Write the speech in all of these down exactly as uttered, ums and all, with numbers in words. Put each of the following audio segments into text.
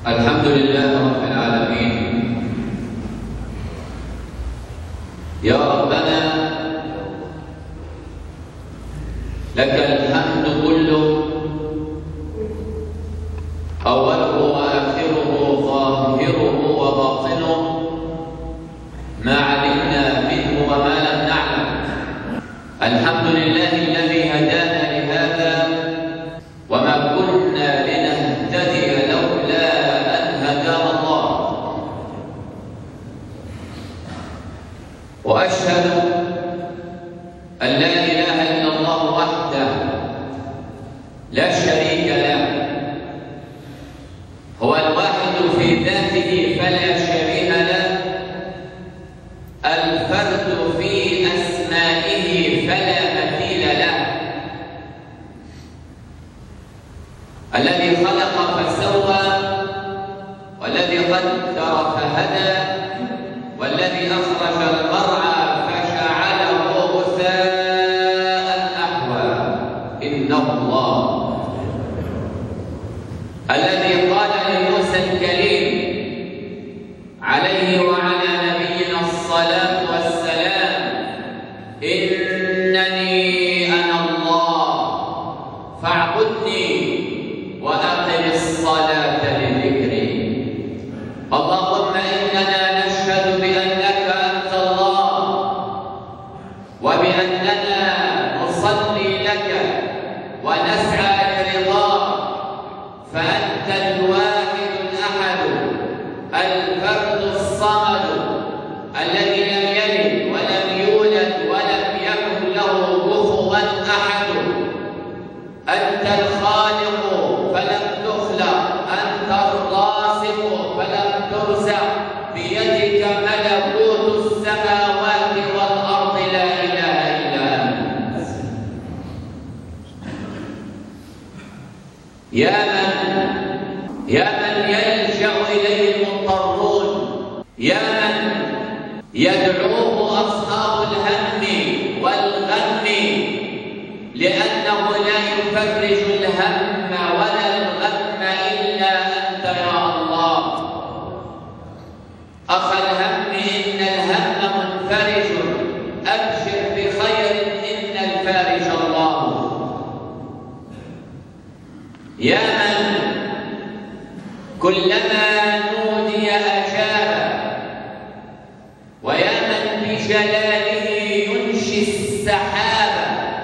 الحمد لله رب العالمين. يا ربنا لك الحمد كله، أوله وآخره ظاهره وباطنه، ما علمنا منه وما لم نعلم. الحمد لله الذي هدانا لهذا وما كنا لنهتدي لولا أن هدانا الله. وأشهد أن لا إله إلا الله وحده لا شريك له، هو الواحد في ذاته فلا شبيه له، الفرد في أسمائه فلا مثيل له، الذي خلق فسوى، والذي قدر فهدى، والذي أخرج المرعى فجعله غثاء أحوى. إنه الله الذي قال لموسى الكليم عليه وعلى نبينا الصلاة والسلام: إنني أنا الله فاعبدني وأقم الصلاة لذكري. اللهم إننا نشهد بأنك أنت الله، وبأننا نصلي لك ونسعى لرضاك، فأنت الواحد الأحد الفرد الصمد الذي لم يلد ولم يولد ولم يكن له كفوا أحد. أنت الخالق فلم تخلق، أنت الرازق فلم ترزق، بيدك ملكوت السماوات والأرض، لا إله إلا أنت. يا من يا من يلجأ إليه المضطرون، يا من يدعوه أصحاب الهم والغم، لأنه لا يفرج الهم ولا الغم إلا أنت يا الله. أخا الهم إن الهم منفرج، أبشر بخير إن الفارج الله. يا من كلما نودي أجاب، ويا من بجلاله ينشي السحاب،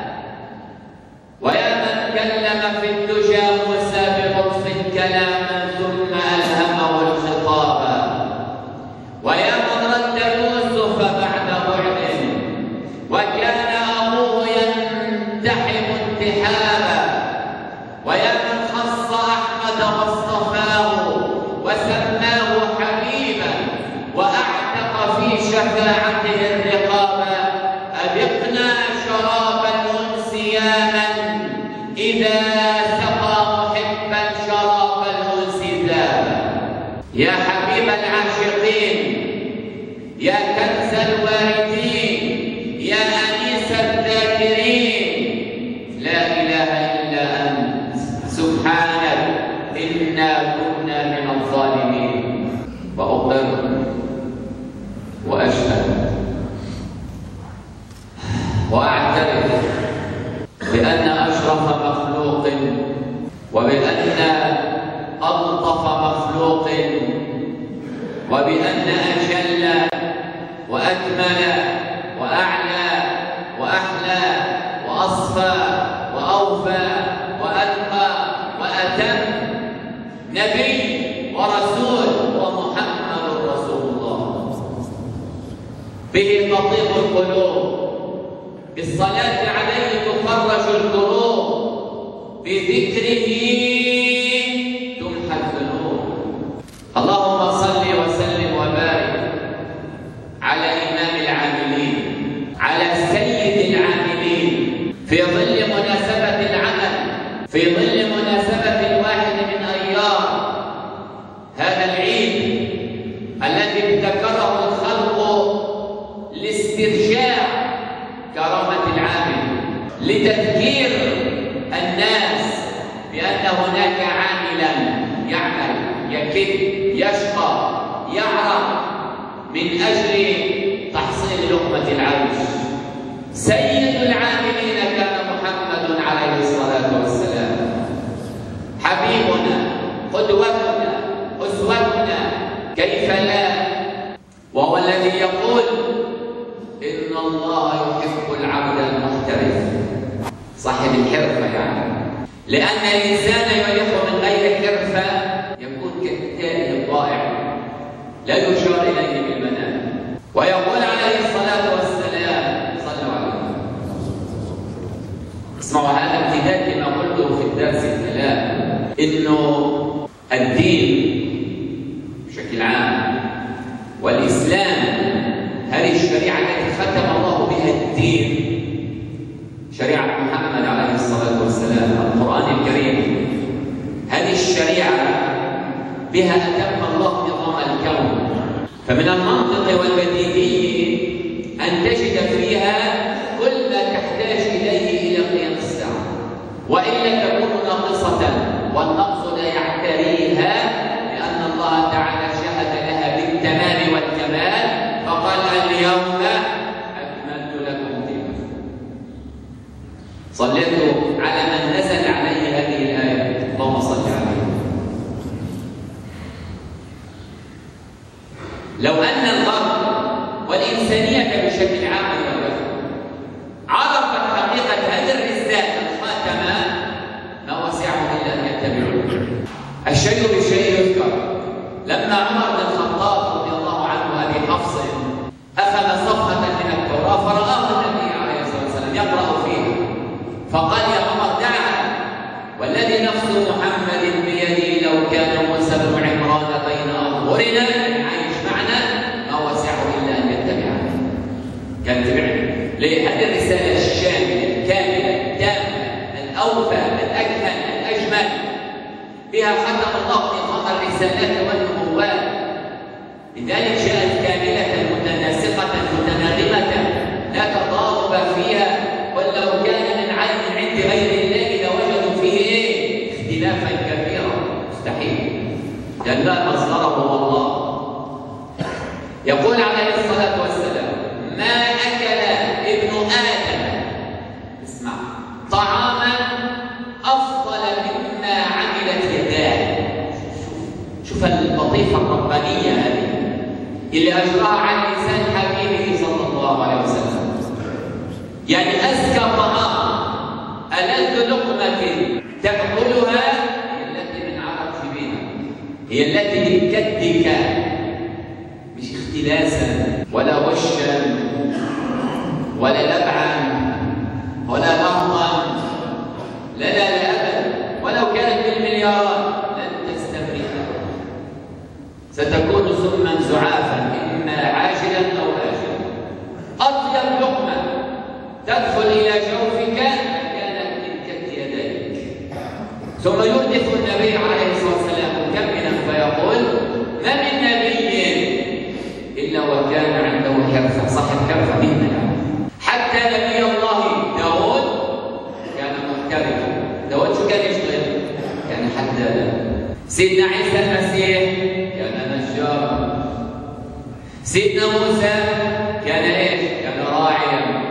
ويا من كلم في الدجى موسى بلطف كلاما ثم ألهمه الخطاب، ويا من رد يوسف بعد بعد وكان أبوه ينتحب انتحابا، ويا من خص أحمد واصطفاه وسماه حبيبا وأعتق في شفاعته الرقابا. أذقنا شراب الأنس يا من إذا سقى محبا شراب الأنس ذابا. يا حبيب العاشقين، يا كنز الواردين، يا أنيس الذاكرين، لا إله إلا أنت سبحانك إنا كنا من الظالمين. وأقر وأشهد وأعترف بأن أشرف مخلوق وبأن ألطف مخلوق وبأن أجل وأكمل وأعلى وأحلى وأصفى وأوفى وألقى وأتم نبي ورسول ومحمد رسول الله، به تطيب القلوب، بالصلاة عليه تفرج الكروب، بذكره تمحى الذنوب. اللهم صل وسلم وبارك على إمام العاملين، على سيد العاملين، في ظل مناسبة العمل، في ظل مناسبة الواحد من أيام هذا العيد الذي ابتكره الخلق لاسترجاع كرامة العامل، لتذكير الناس بأن هناك عاملا يعمل يكد يشقى يعرق من أجل تحصيل لقمة العيش. سيد العاملين كان محمد عليه الصلاة والسلام، حبيبنا قدوتنا أسوتنا، كيف لا؟ وهو الذي يقول إن الله يحب العبد المحترف، صاحب الحرفة يعني، لأن الإنسان يليق من غير حرفة يكون كالتائه الضائع لا يشار إليه بالمنام. ويقول عليه الصلاة والسلام، صلوا عليه، اسمعوا هذا امتداد لما قلته في الدرس الكلام، إنه الدين بشكل عام والإسلام، هذه الشريعة التي ختم الله بها الدين، شريعة محمد عليه الصلاة والسلام، القرآن الكريم، هذه الشريعة بها أتم الله نظام الكون. فمن المنطق والبديهي أن تجد فيها كل ما تحتاج إليه إلى قيام الساعة، وإلا تكون ناقصة، والنقص لا يعتريها، لأن الله تعالى شهد لها بالتمام والكمال فقال اليوم أكملت لكم دينكم. صليت على من نزل عليه هذه الآية، اللهم صل عليه. لو أن الغرب والإنسانية بشكل عام عرفت حقيقة هذه الرسالة الخاتمة ما وسعهم إلا أن يتبعوه. الشيء بالشيء يذكر. لما عمر بن الخطاب رضي الله عنه أبي حفص أخذ صفحة من التوراة فرآه النبي عليه الصلاة والسلام يقرأ فيها، فقال يا عمر دعها، والذي نفس محمد بيدي لو كان موسى بن عمران بين أظهرنا عايش معنا ما وسعه إلا أن يتبعنا. كان تبعني ليه؟ هذه الرسالة الشاملة الكاملة التامة الأوفى الأكمل الأجمل، بها ختم الله نظام الرسالات والنبوات، لذلك جاءت كاملة متناسقة متناغمة لا تضارب فيها، ولو كان من عين عند غير الله لوجدوا فيه ايه؟ اختلافا كثيرا، مستحيل، لأن مصدره هو الله. يقول عليه الصلاة والسلام ما أكل ابن آدم، اسمع، طعاما أفضل مما عملت يداه. شوف اللطيفة الربانية هذه اللي أجراها على لسان حبيبه صلى الله عليه وسلم. يعني أزكى طعام، ألذ لقمة تأكلها هي التي من عرق جبينك، هي التي من كدك، مش اختلاسا ولا وشا ولا لبعا ولا نهضا، لا لا لا أبدا، ولو كانت بالمليارات لن تستمرها، ستكون سما زعافا إما عاجلا أو آجلا. أطيب لقمة تدخل إلى جوفك كانت من كد يديك. ثم يردف النبي عليه الصلاة والسلام مكملا فيقول ما من نبي إلا وكان عنده حرفة، صاحب حرفة مهنة يعني. حتى نبي الله داود كان محترفا. داود شو كان يشتغل؟ كان حدادا. سيدنا عيسى المسيح كان نجارا. سيدنا موسى كان ايش؟ كان راعيا،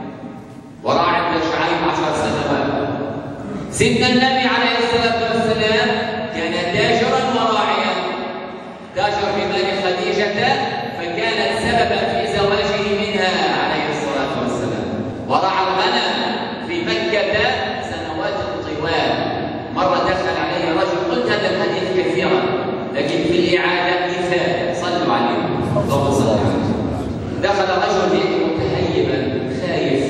وراعي ابن شعيب عشر سنوات. سيدنا النبي عليه الصلاة والسلام كان تاجرا وراعيا، تاجر في مال خديجة فكانت سببا في زواجه منها عليه الصلاة والسلام، ورعى الغنم في مكة سنوات طوال. مرة دخل عليه رجل، قلت هذا الحديث كثيرا لكن في الإعادة مثال، صلوا عليه اللهم صل عليه. دخل رجل متهيبا خايف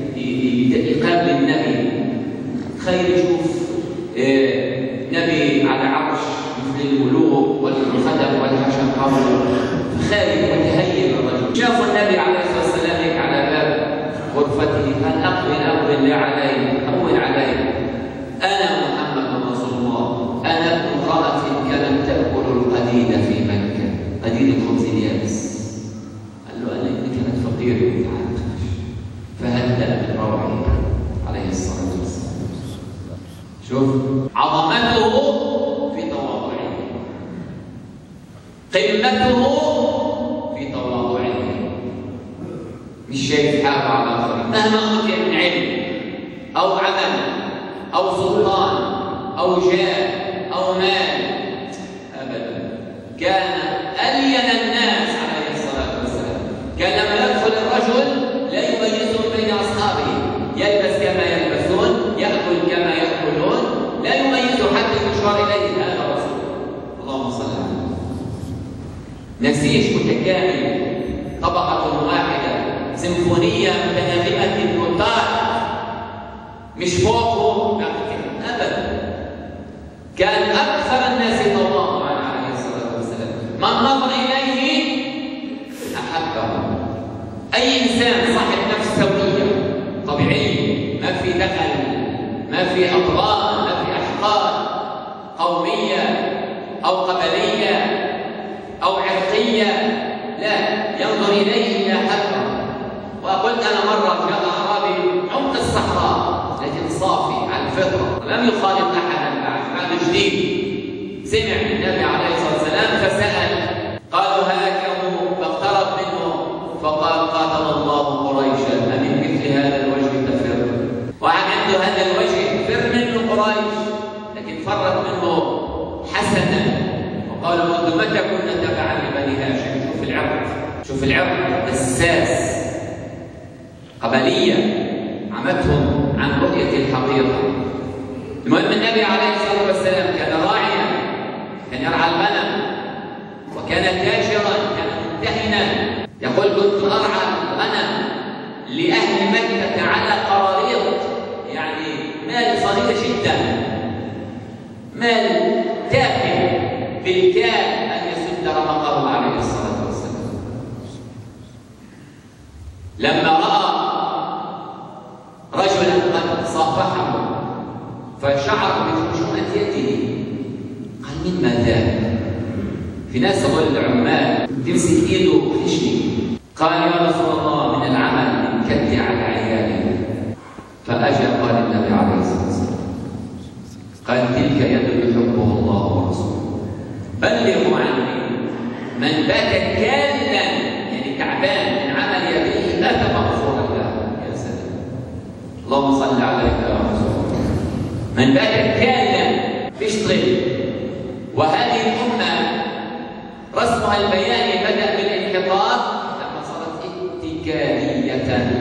يقابل النبي، خايف يشوف إيه نبي على عرش مثل الملوك والخدم والحشم حوله، خايف متهيب الرجل. شاف النبي عليه الصلاه والسلام هيك على باب غرفته، قال اقبل اقبل الله علي، هون علي، انا محمد رسول الله، انا ابن امراه كانت تاكل القديد في مكه، قديد الخبز اليابس. قال له انا ابني كانت فقيره وتعبت، فهدأ بالروع عليه الصلاه والسلام. شوف عظمته في تواضعه، قمته في تواضعه، مش شايف حاله على الآخرين مهما أوتي من علم أو عمل أو سلطان أو جاه أو مال، أبدا. كان ألين الناس عليه الصلاة والسلام، كان لما يدخل الرجل لا يميزهم بين أصحابه، يلبس كما يلبسون، يأكل كما يأكلون، لا يميز حتى يشار إليه هذا الرسول. اللهم صل على محمد. نسيج متكامل، طبقة واحدة، سيمفونية متناغمة النوتات، مش فوقه أبدا. كان أكثر الناس تواضعا عليه الصلاة والسلام، من نظر إليه أحبه. أي إنسان صاحب نفس سوية طبيعية، ما في دخل، ما في أطراء، ما في أحقاد قومية أو قبلية أو عرقية، لا، ينظر إليه إلى حقه. وقلت أنا مرة جاء أعرابي عمق الصحراء لكن صافي على الفطرة، لم يخالط أحدا بعد، هذا جديد. سمع النبي عليه الصلاة والسلام فسأل، قالوا هاكموا، فاقترب منه فقال قاتل الله قريشا، أمن مثل هذا الوجه تفر؟ وعن عنده هذا الوجه فر منه قريش، لكن فرت منه حسنا. وقالوا منذ متى كنا تبعا لبني هاشم؟ شوف العرق، شوف العرق الساس، قبلية عمتهم عن رؤية الحقيقة. المهم النبي عليه الصلاة والسلام كان راعيا، كان يرعى الغنم، وكان تاجرا، كان ممتهنا. يقول كنت أرعى الغنم لأهل مكة على قراريط، يعني مال صغير جدا، مال تافه بالكاد أن يسد رمقه عليه الصلاة والسلام. لما رأى رجلا قد صافحه فشعر بخشونة يده، قال مما ذاك؟ في ناس تقول العمال تمسك ايده وتشني، قال يا رسول الله من العمل كدي على عيالي. فأجى قال النبي عليه الصلاة والسلام، قال تلك يد يحبه الله ورسوله، بلغوا عني من بات كاملا، يعني تعبان من عمل يديه مات مغفورا له. يا سلام، اللهم صل عليك يا رسول الله. من بات كاملا بيشتغل. وهذه الأمة رسمها البياني بدأ بالانحطاط لما صارت اتكالية،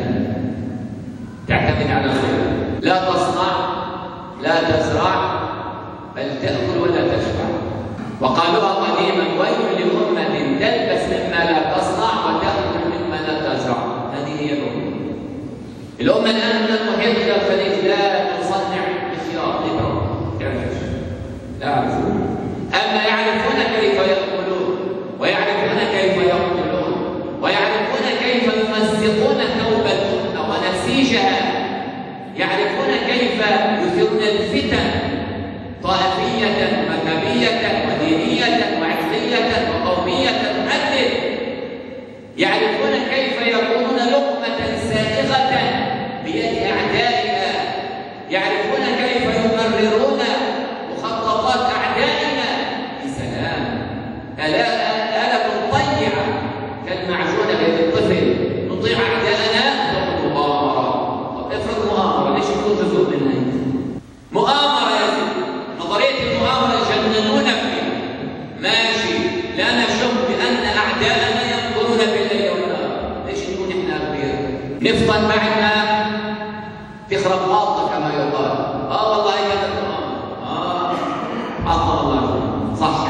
تعتمد على الخير، لا تصنع، لا تزرع، بل تأكل ولا تشبع. وقالوها قديما ويل لأمة تلبس مما لا تصنع وتأكل مما لا تزرع. هذه هي الأمة. الأمة الآن من المحيط إلى الخليج لا تصنع خيار، تعرف لا يعرفون، أما يعرفون كيف يأكلون، ويعرفون كيف يقتلون، ويعرفون كيف يمزقون ثوب الأمة ونسيجها، يعرفون كيف يثيرون الفتن طائفية ومذهبية ودينية وعرقية وقومية عدل، يعرفون كيف يكونون لقمة سائغة بيد أعدائنا، يعرفون كيف يمررون مخططات أعدائنا بسلام. ألا آلة طيعة كالمعجونة بيد الطفل، نطيع أعداءنا نأخذ مؤامرة. افرض مؤامرة، ليش يكون جزء منها؟ مؤامرة يا سيدي، نظرية المؤامرة يجننون فيها. ماشي، لا نشك بأن أعداءنا ينظرون بالليل والنهار، ليش نكون إحنا أغبياء؟ نفضل بعدنا تخرب غلطة كما يقال. آه والله كانت مؤامرة. آه عطى الله صح.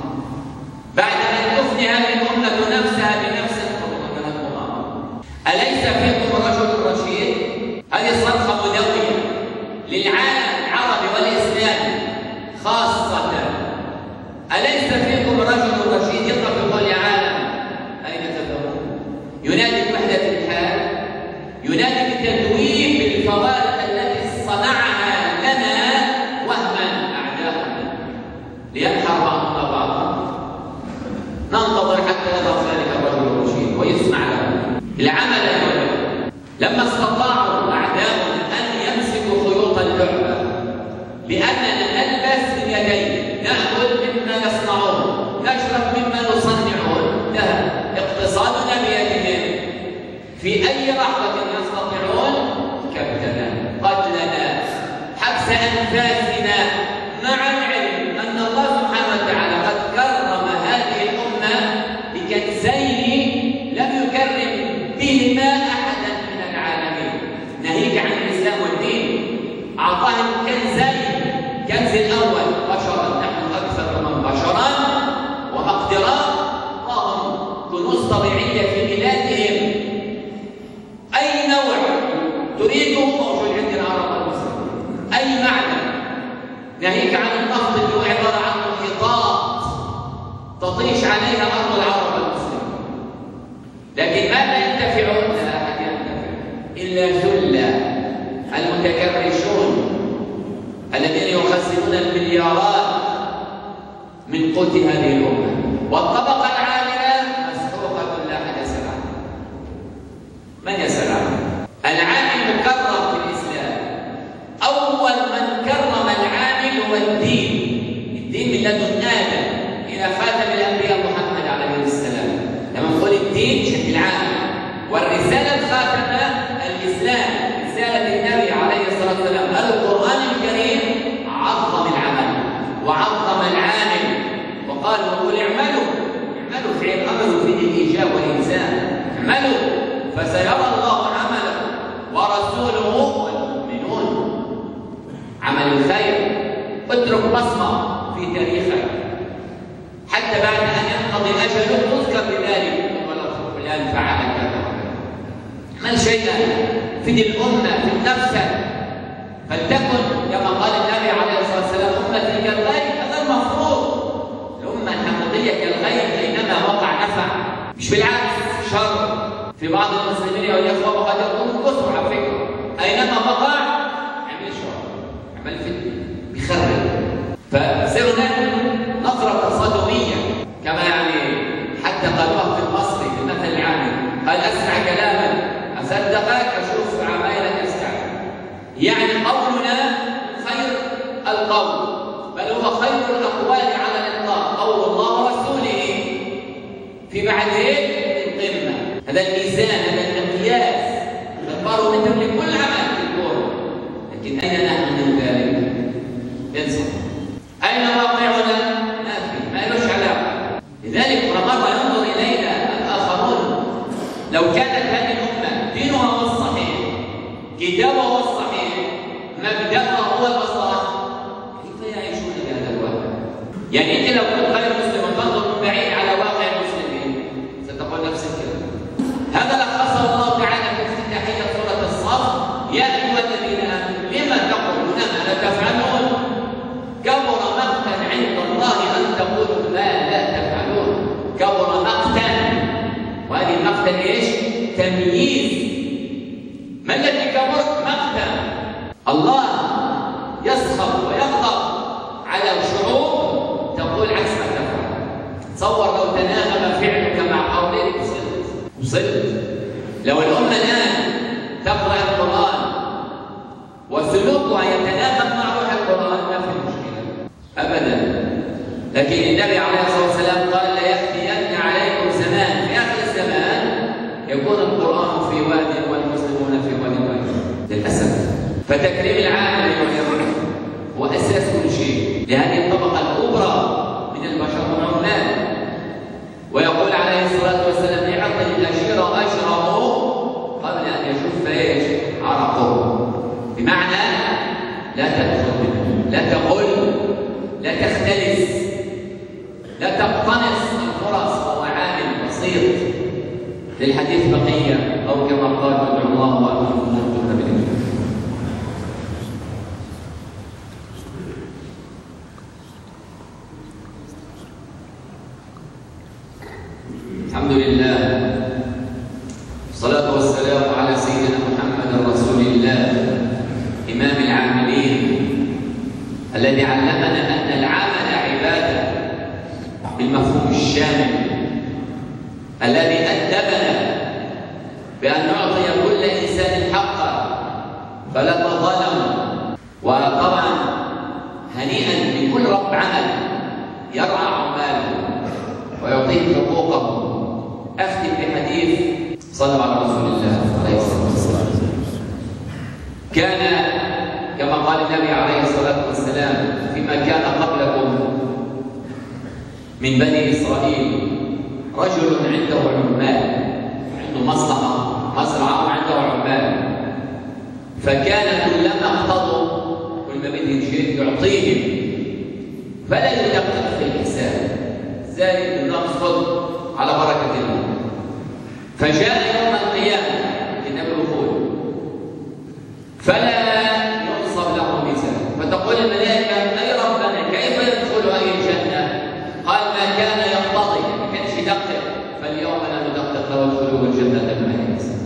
بعد أن تفني هذه الأمة نفسها بنفسها كانت مؤامرة. أليس فيكم رجل رشيد؟ هذه صرخة مدوية للعالم العربي والإسلامي خاصة. أليس فيكم رجل رشيد يقف يقول يا عالم أين تذهبون؟ ينادي بوحدة الحال، ينادي بالتدوير بالفوارق التي صنعها لنا وهما أعداؤنا لينحر بعضنا بعضا. ننتظر حتى يظهر ذلك الرجل الرشيد ويسمع له العمل. لما استطاعوا أعداؤنا أن يمسكوا خيوط اللعبة بأننا نلبس من يديه، نأكل مما يصنعون، نشرب مما نصنع أي لحظة يستطيعون كبتنا، قتلنا، حبس أنفاسنا، مع العلم أن الله سبحانه وتعالى قد كرم هذه الأمة بكنزين لم يكرم بهما أحدا من العالمين، ناهيك عن الإسلام والدين. أعطاهم كنزين، كنز الأول بشرا، نحن أكثر من بشرا وأقدرا، أعطاهم كنوز طبيعية في بلادهم، أي نوع تريده موجود عند العرب والمسلمين، أي معنى، ناهيك عن النفط اللي هو عبارة عن محيطات تطيش عليها أرض العرب والمسلمين. لكن ماذا ينتفعون؟ لا أحد ينتفع إلا ذل المتكرشون الذين يخزنون المليارات من قوت هذه الأمة، والطبقة العاملة مسحوقة لا أحد يسأل عنها. من يسأل عنها؟ العامل مكرم في الإسلام. أول من كرم العامل هو الدين، الدين من لدن آدم إلى خاتم الأنبياء محمد عليه السلام. لما نقول الدين بشكل عام، والرسالة الخاتمة الإسلام، رسالة النبي عليه الصلاة والسلام. القرآن الكريم عظم العمل وعظم العامل، وقال وقل اعملوا، اعملوا فعل أمر في الإيجاب والإنسان، اعملوا فسيرى الله عمله ورسوله والمؤمنون. عمل الخير، اترك بصمة في تاريخك حتى بعد أن ينقضي أجله تذكر بذلك، ولو فلان فعل كذا. اعمل شيئا في الأمة، في نفسك، فلتكن كما قال النبي عليه الصلاة والسلام أمتي كالغيث. هذا المفروض، الأمة الحقيقية كالغيث، أينما وقع نفع، مش بالعكس شر. في بعض المسلمين والإخوة وقد يكونوا كثر على فكرة، أينما وقع اعمل شر، اعمل فتنة، بيخرب. فصرنا نظرة صدوية كما يعني حتى قالوها في المصري في المثل العامي، قال أسمع كلاما أصدقك أشوف عمايلك أستعد. يعني قولنا خير القول، بل هو خير الأقوال على الإطلاق، قول الله ورسوله، في بعد هيك القمة. هذا الميزان، هذا المقياس، البارومتر لكل عمل في الكون. لكن أين نحن من ذلك؟ انسى. أين واقعنا؟ ما في، ما لهش علاقة. لذلك مرة ينظر إلينا الآخرون، لو كانت هذه الأمة دينها هو الصحيح، كتابها هو الصحيح، مبدأها هو الأصح، كيف يعيشون بهذا الواقع؟ يعني أنت لو كنت غير مسلم وتنظر من بعيد على واقع المسلمين ستقول نفس الكلام. هذا لخصه الله تعالى في افتتاحية سورة الصف: يا أيها الذين آمنوا لما تقولون ما لا تفعلون، كبر مقتا عند الله أن تقولوا ما لا تفعلون. كبر مقتا، وهذه المقتا ايش؟ تمييز. ما الذي كبر؟ مقتا. الله يسخط ويغضب على الشعوب تقول عكس ما تفعل. تصور لو تناغم فعلك مع قولك وصلت وصلت. لو الأمة الآن تقرأ القرآن وسلوكها يتناغم مع روح القرآن ما في مشكلة أبدا. لكن النبي عليه الصلاة والسلام قال: لا يأتين عليكم زمان، في آخر الزمان يكون القرآن في واد والمسلمون في واد واحد. للأسف. فتكريم العامل هو أساس كل شيء لهذه الطبقة الكبرى من البشر والعمال. ويقول عليه الصلاة والسلام: يعطي الأجير أجره قبل أن يشف ايش؟ عرقه. بمعنى لا تأخذ منه، لا تغل، لا تختلس، لا تقتنص الفرص، وهو عامل بسيط. للحديث بقية، أو كما قال: ادعوا الله وأنتم موقنون بالإجابة. الحمد لله، والصلاة والسلام على سيدنا محمد رسول الله، إمام العاملين، الذي علمنا أن العمل عبادة بالمفهوم الشامل، الذي أدبنا بأن نعطي كل إنسان حقه فلا تظلموا. وطبعا هنيئا لكل رب عمل يرعى عماله ويعطيه حقوقه. أختم بحديث صلوا على رسول الله عليه الصلاة والسلام. كان كما قال النبي عليه الصلاة والسلام فيما كان قبلكم من بني إسرائيل رجل عنده عمال، عنده مصلحة مزرعة وعنده عمال، فكان كلما اقتضوا كل ما بدهم شيء يعطيهم فلا يدقق في الحساب، زي نقصد على بركة الله. فجاء يوم القيامة النبي يقول فلا ينصب له ميزان، فتقول الملائكة أي ربنا كيف يدخل أي الجنة؟ قال ما كان يقتضي، ما كانش يدقق، فاليوم لا ندقق له ادخلوا الجنة بغير حساب.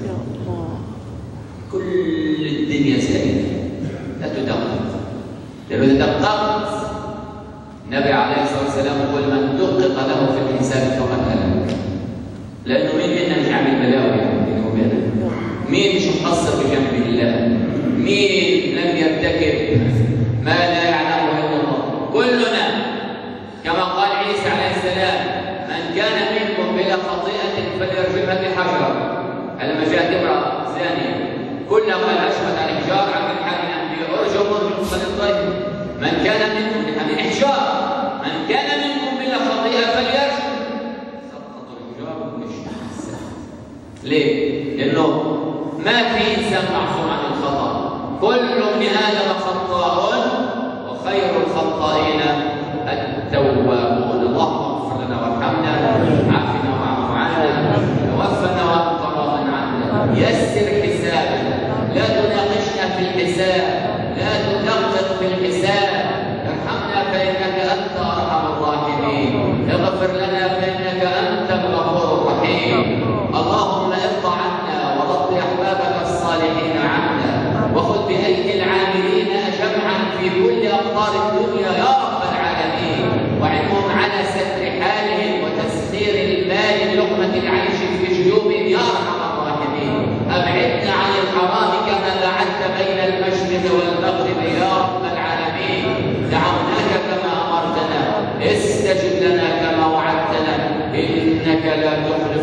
كل الدنيا سهلة، لا تدقق، لأنه إذا دققت النبي عليه الصلاة والسلام يقول من دقق له في الحساب فقد هلك. لأنه مين منا مش عامل بلاوي بينه وبينه؟ مين مش مقصر بجنب الله؟ مين لم يرتكب ما لا يعلمه إلا الله؟ كلنا كما قال عيسى عليه السلام من كان منكم بلا خطيئة فليرجمها بحجر. لما جاءت امرأة زانية كلنا قال أشهد على الحجار عن الحال الأنبياء ارجم ارجم فللطيب. من كان منكم بحمل إحجار من كان منكم بلا خطيئة فليرجم. سقط الحجار مش أحسن. ليه؟ لأنه ما في إنسان معصوم عن الخطأ، كل ابن آدم خطاء وخير الخطائين التوابون. اللهم اغفر لنا وارحمنا، عافنا واعف عنا، توفنا وانت راض عنا، يسر حسابنا، لا تناقشنا في الحساب، لا تدقق في الحساب، ارحمنا فإنك أنت أرحم الراحمين، اغفر لنا فإنك أنت الغفور الرحيم. اللهم ارض عنا ورض أحبابك الصالحين عنا، وخذ بأيدي العاملين جمعا في كل أقطار الدنيا يا رب العالمين، وعنهم على ستر حالهم وتسخير المال لقمة العيش في جيوبهم يا أرحم الراحمين. أبعدنا عن الحرام كما بعدت بين المشرق والمغرب يا رب العالمين. دعوناك كما أمرتنا، استجب لنا كما وعدتنا، إنك لا تخلف